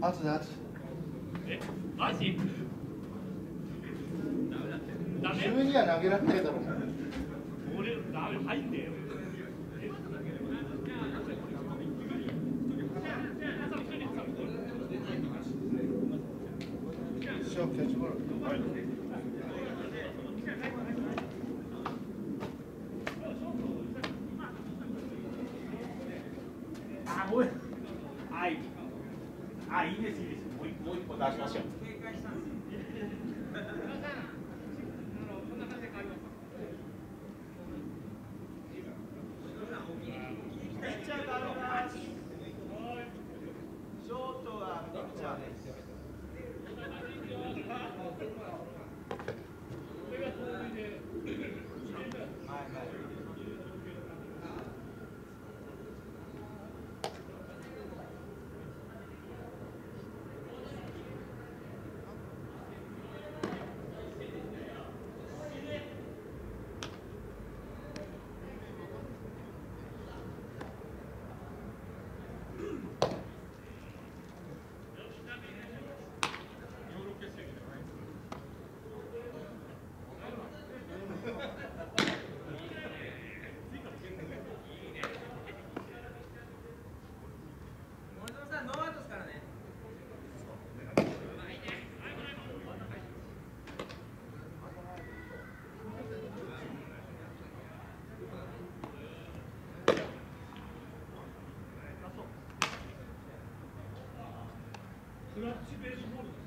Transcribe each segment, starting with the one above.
圧で圧。 え、マジ？ダメ？ 急には投げられないだろう。 俺ダメ入んねえよ。 ショーキャッチボール。 あ、もう。はい。あ、いいですいいです。もう一個出しましょう。クラッチベースボール。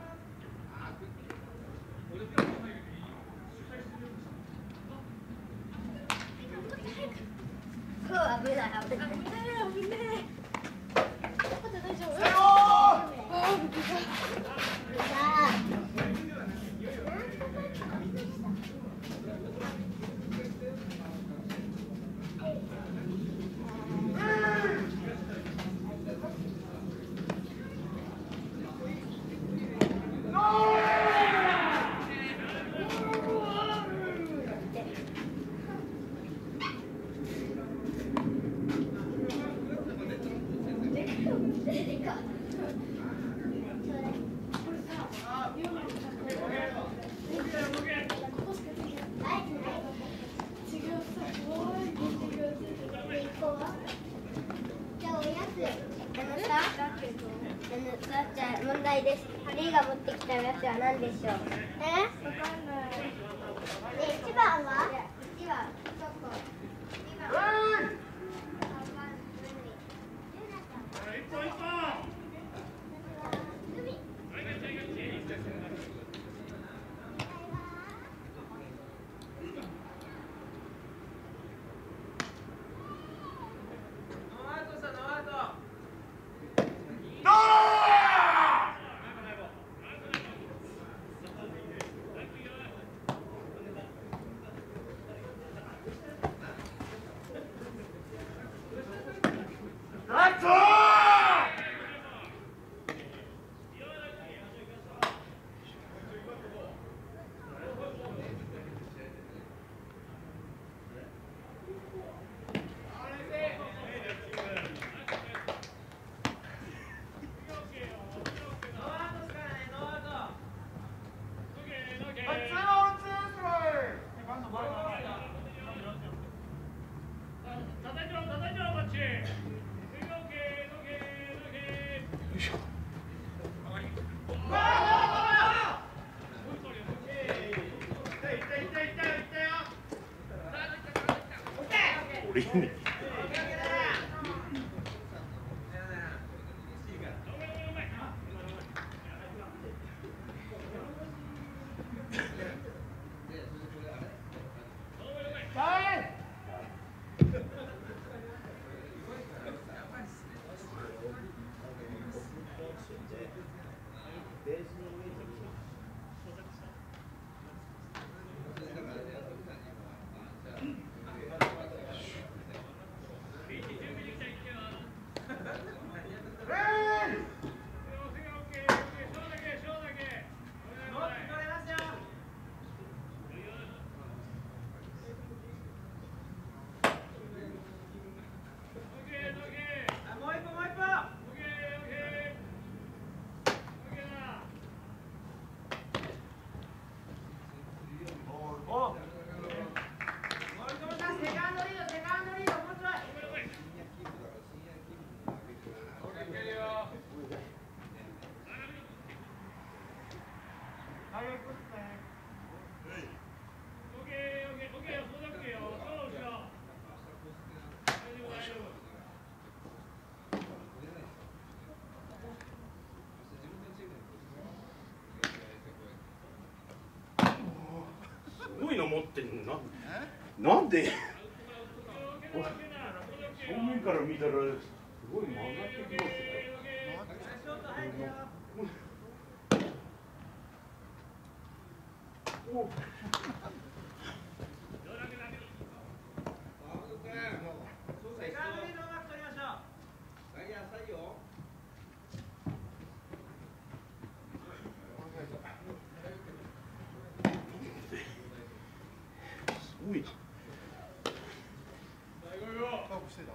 危ない危ない危ない危ない。大丈夫？じゃあ問題です。ハリーが持ってきたやつは何でしょう？わかんない。1番は？1番どこ？2番。 俺ね。 なんで正面から見たらすごい曲がってきますよ。おすごいな。 カーブしてた。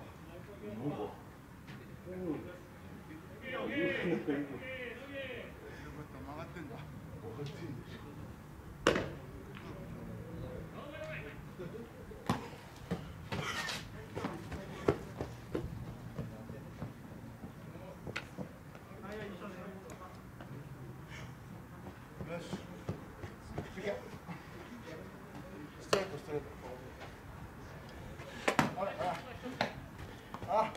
曲がってんだ。よし。次。ストレートストレート。あれあ。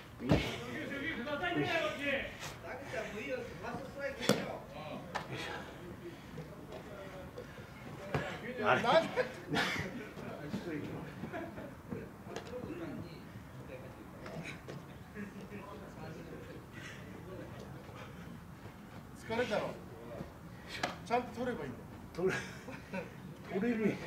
あれなんで疲れたろ。ちゃんと取ればいいんだ。 取れる。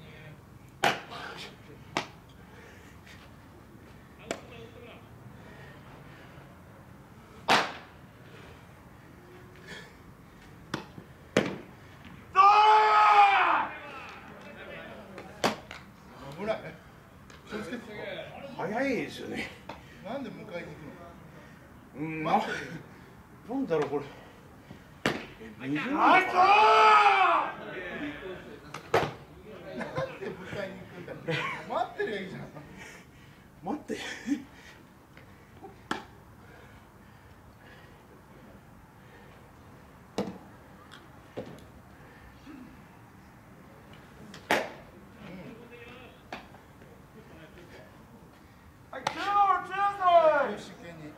危ない。気をつけて。 早いですよね。 なんで迎えに行くの。 うん、 待ってるよ。 なんだろうこれ。 なんで迎えに行くんだ。待ってりゃいいじゃん。 待って。 真剣に。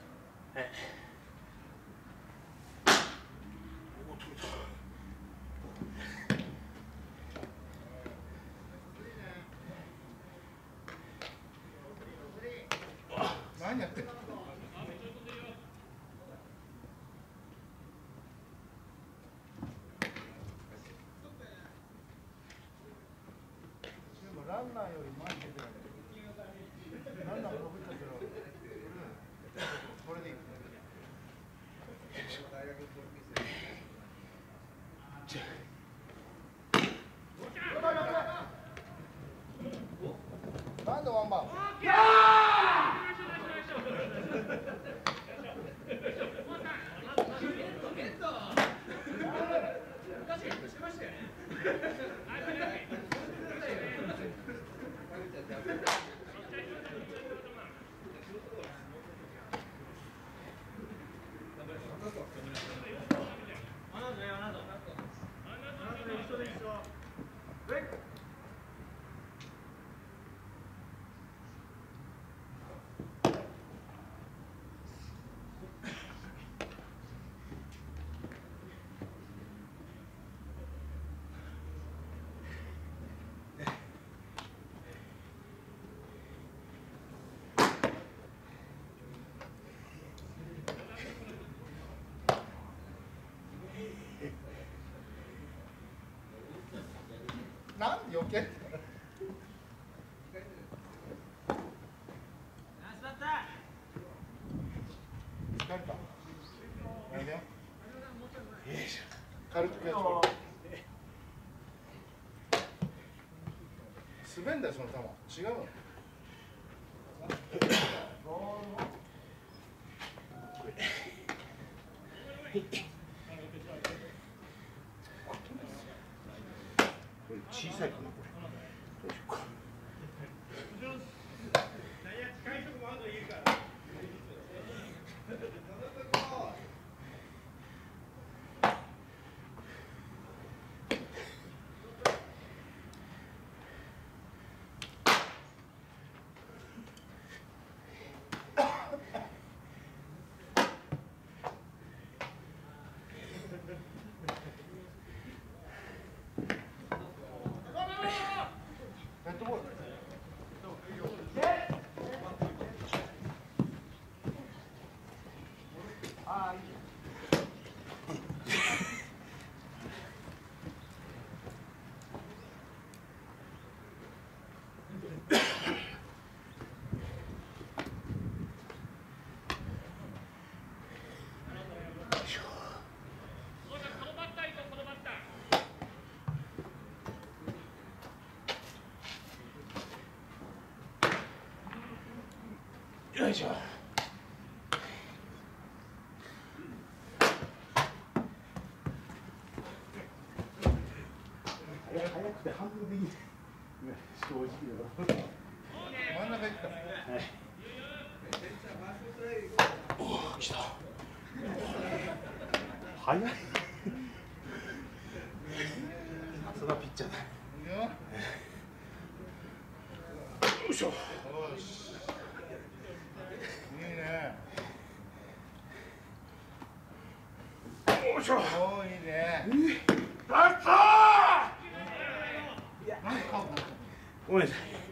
何やってんの。でもランナーより前に出てない。ランナーが飛びたけど、これでいい。なんでワンバン。なんで余計。疲れた。やめよ。軽くやっちゃう。滑んだよその球。違うの。 これ小さいかなこれ。どうしようか。 ああ、いい。 よいしょ。早くて半分でいい。正直だ。 真ん中行った。 はい。おお、来た。早い。さすがピッチャーだ。よいしょ。 いいね。 よいしょ。 おお、いいね。 やったー。ごめんなさい。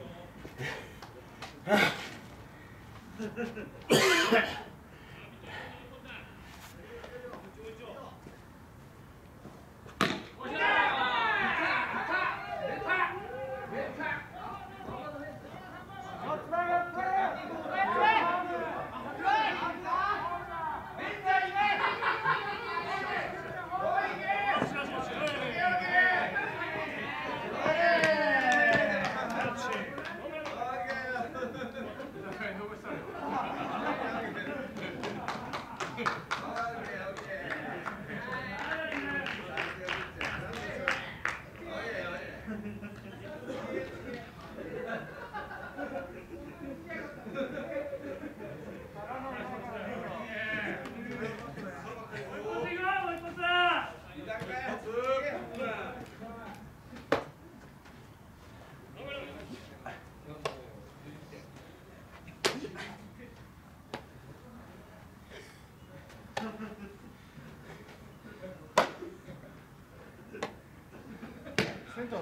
センター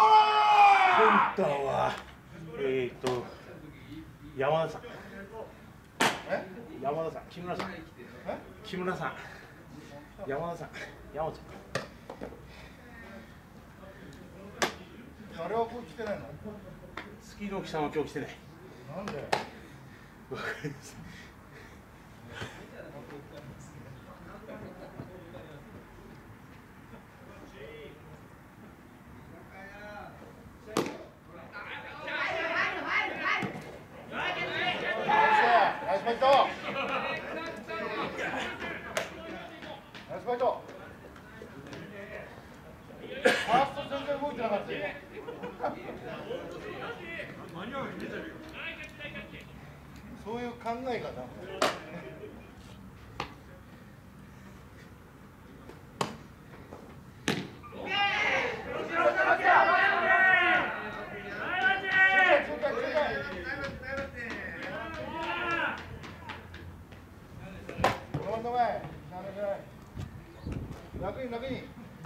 は山田さん。山田さん、木村さん。木村さん。山田さん。山田さん。 あれはこう来てないの？ スキーの木さんは今日来てない。 なんで？ わかります。 ナイスファイト。ナイスファイト。ファースト全然動いてなかったよ。そういう考えがな。楽に楽に。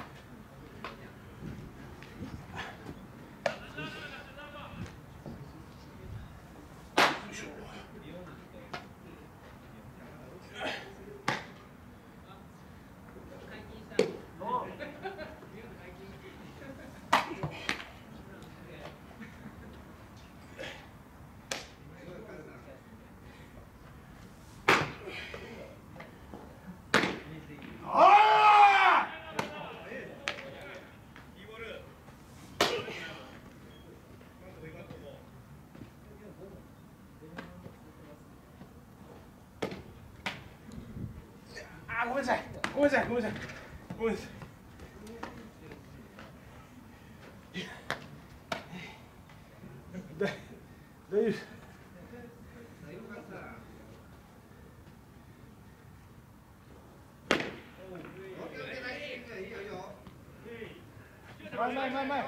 ごめんなさい。ごめんなさい。ごめんなさい。ごめんなさい。大丈夫。 前。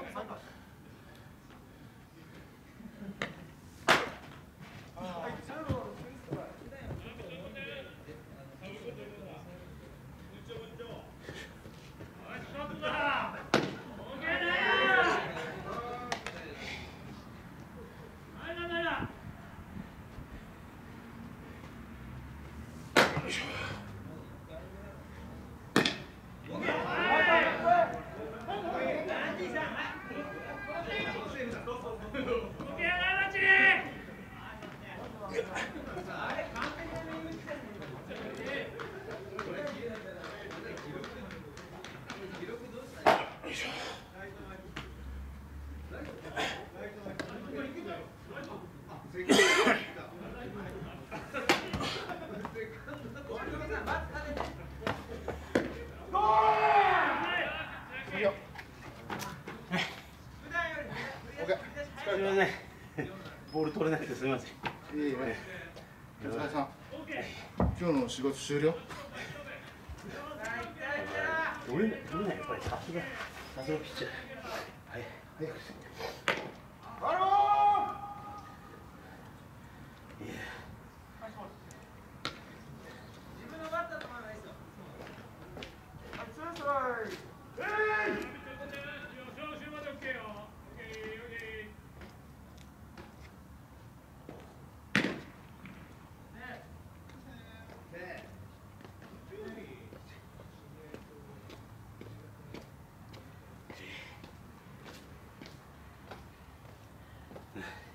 すみません。ボール取れなくてすみません。 いいね。お疲れさん。今日の仕事終了。 取れないやっぱりさすがピッチャー。はい。早く。 ハロー。 いや。 自分のバッターと思わないですよ。 ね